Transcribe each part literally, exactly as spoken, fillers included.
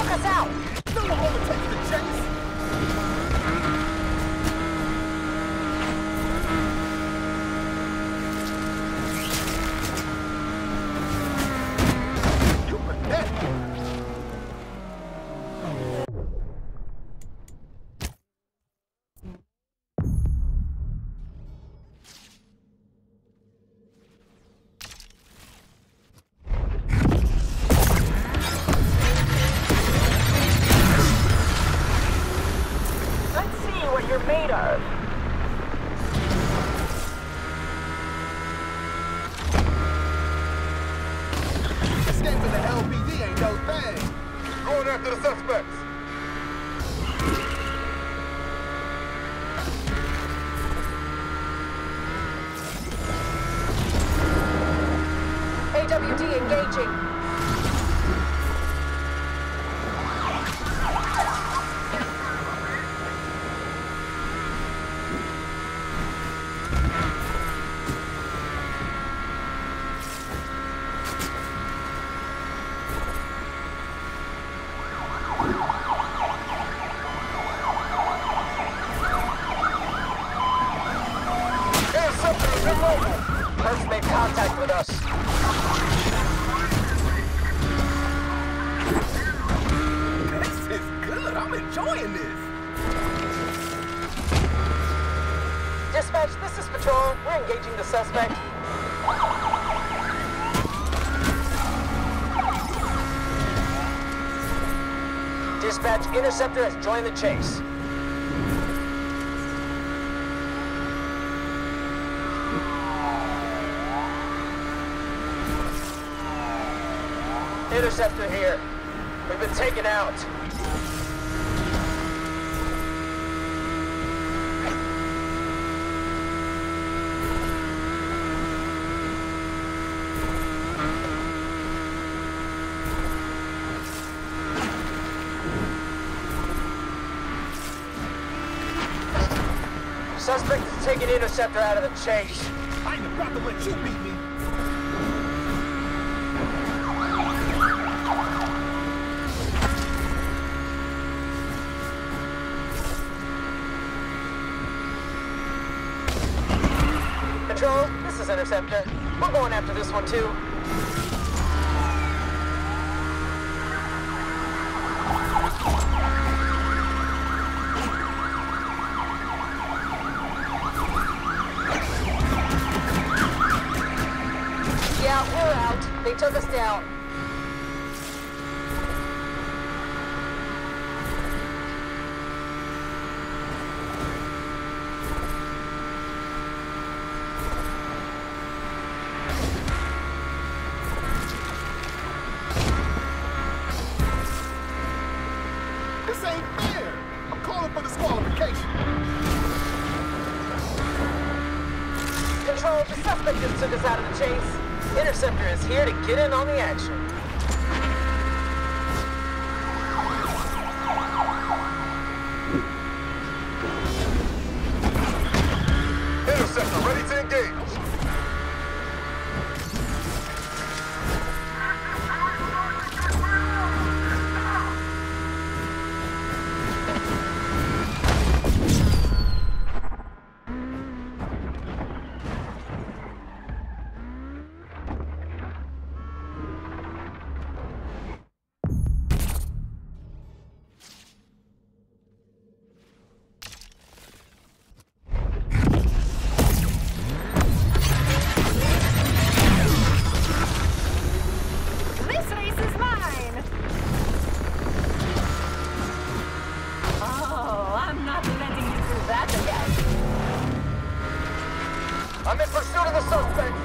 Choke us out! No one overtakes the chase! You pathetic! Made of. Escaping the L P D ain't no thing. Going after the suspects. A W D engaging. First made contact with us. This is good. I'm enjoying this. Dispatch, this is Patrol. We're engaging the suspect. Dispatch, Interceptor has joined the chase. Interceptor here. We've been taken out. Suspect is taking Interceptor out of the chase. I ain't about to let you beat me. Control, this is Interceptor. We're going after this one too. Yeah, we're out. They took us down. This ain't fair. I'm calling for disqualification. Control, the suspect just took us out of the chase. Interceptor is here to get in on the action. Interceptor ready to engage. I'm in pursuit of the suspect.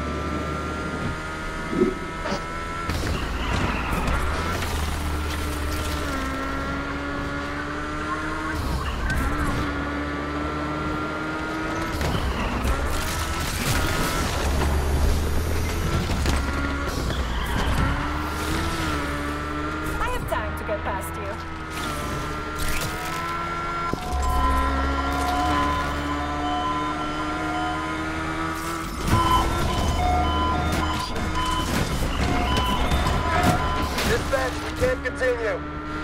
I have time to get past you. Dispatch, we can't continue.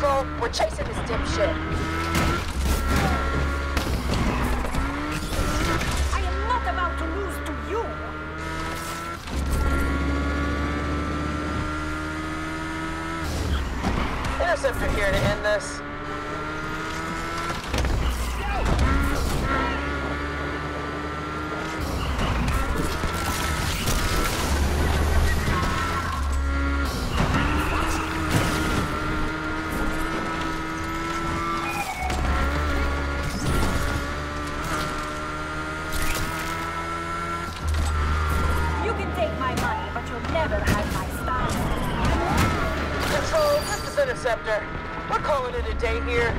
Control, we're chasing this dipshit. I am not about to lose to you. Interceptor here to end this. You can take my money, but you'll never have my style. Control, this is Interceptor. We're calling it a day here.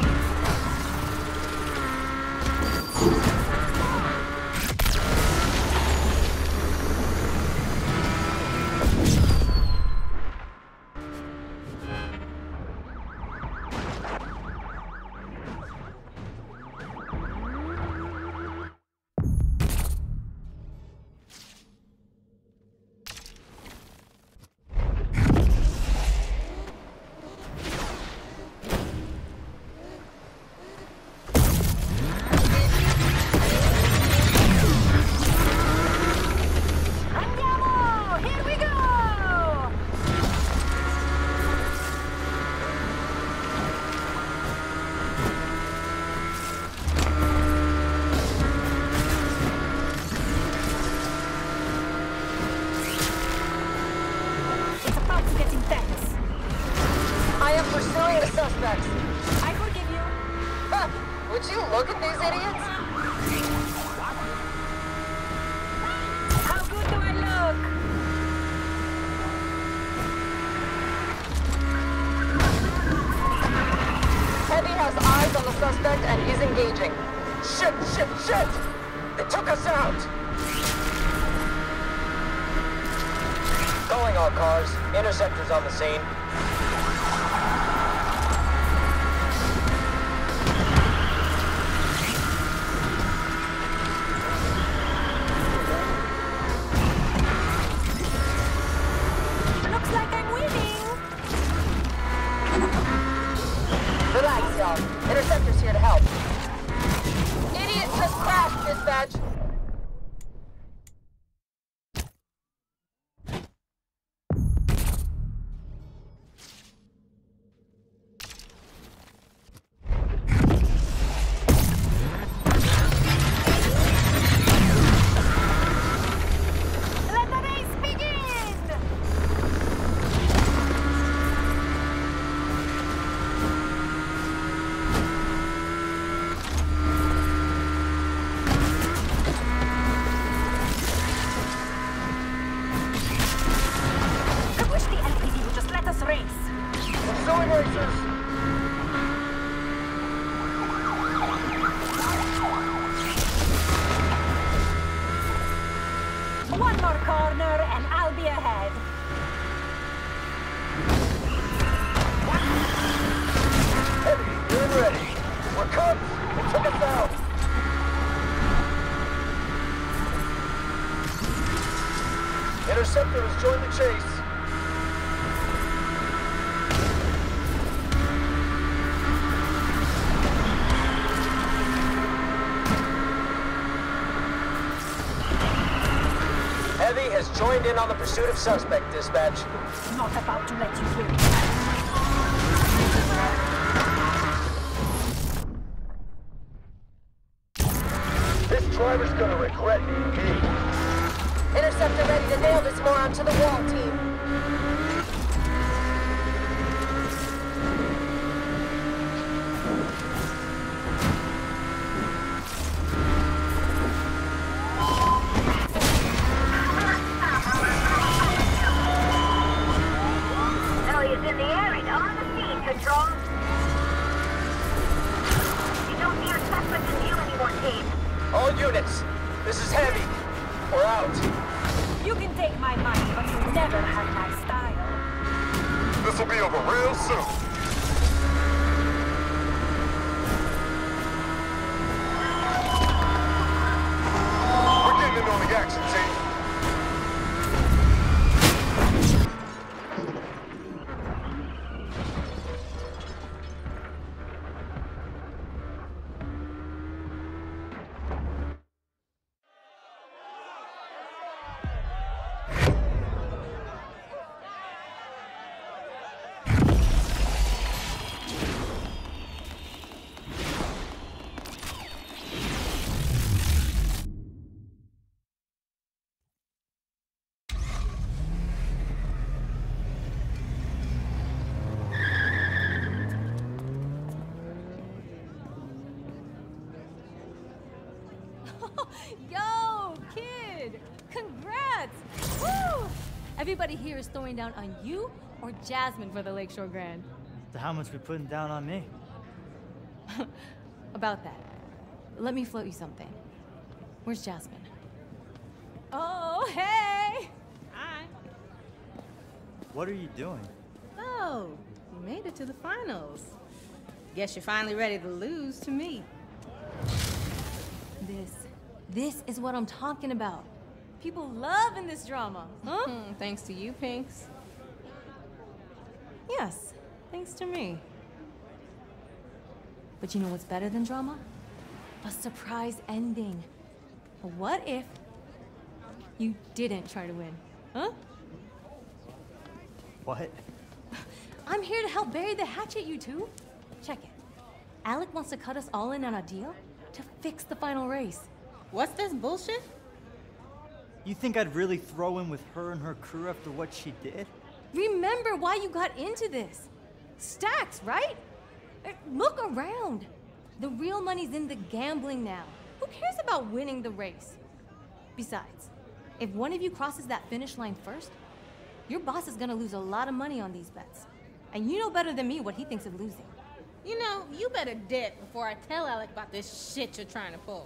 Andiamo! Here we go! It's about to get intense. I am pursuing the suspects. I forgive you. Huh, would you look at these idiots? How good do I look? Heavy has eyes on the suspect and he's engaging. Shit, shit, shit! They took us out! Calling all cars. Interceptor's on the scene. Looks like I'm winning. Relax, y'all. Interceptor's here to help. Idiot just crashed, dispatch. Let the race begin! I wish the L P D would just let us race. Pursuing racers! One more corner and I'll be ahead. Heavy, you're ready. We're cooked. They took us out. Interceptor has joined the chase. Heavy has joined in on the pursuit of suspect, dispatch. Not about to let you win. This driver's gonna regret being me. Interceptor ready to nail this moron to the wall, team. Is in the air and on the scene, Control. You don't see your suspect in view anymore, team. All units, this is Heavy. We're out. You can take my money, but you'll never have my style. This'll be over real soon. We're getting in on the action, team. Yo, kid! Congrats! Woo! Everybody here is throwing down on you or Jasmine for the Lakeshore Grand. So how much we putting down on me? About that. Let me float you something. Where's Jasmine? Oh, hey! Hi. What are you doing? Oh, you made it to the finals. Guess you're finally ready to lose to me. This, this is what I'm talking about. People love in this drama, huh? Hmm, thanks to you, Pinks. Yes, thanks to me. But you know what's better than drama? A surprise ending. What if you didn't try to win, huh? What? I'm here to help bury the hatchet, you two. Check it. Alec wants to cut us all in on a deal to fix the final race. What's this bullshit? You think I'd really throw in with her and her crew after what she did? Remember why you got into this. Stacks, right? Look around. The real money's in the gambling now. Who cares about winning the race? Besides, if one of you crosses that finish line first, your boss is gonna lose a lot of money on these bets. And you know better than me what he thinks of losing. You know, you better dip before I tell Alec about this shit you're trying to pull.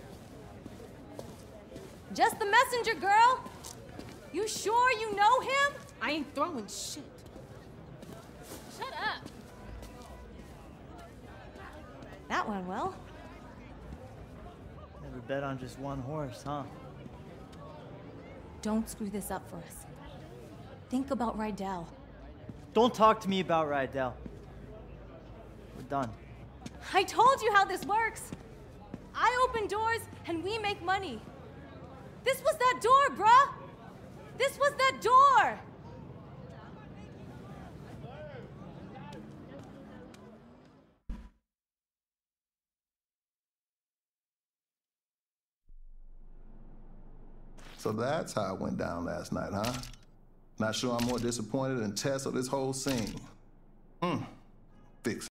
Just the messenger, girl. You sure you know him? I ain't throwing shit. Shut up. That went well. Never bet on just one horse, huh? Don't screw this up for us. Think about Rydell. Don't talk to me about Rydell. We're done. I told you how this works. I open doors and we make money. This was that door, bruh. This was that door. So that's how it went down last night, huh? Not sure I'm more disappointed than Tess or this whole scene. Hmm. Fix it.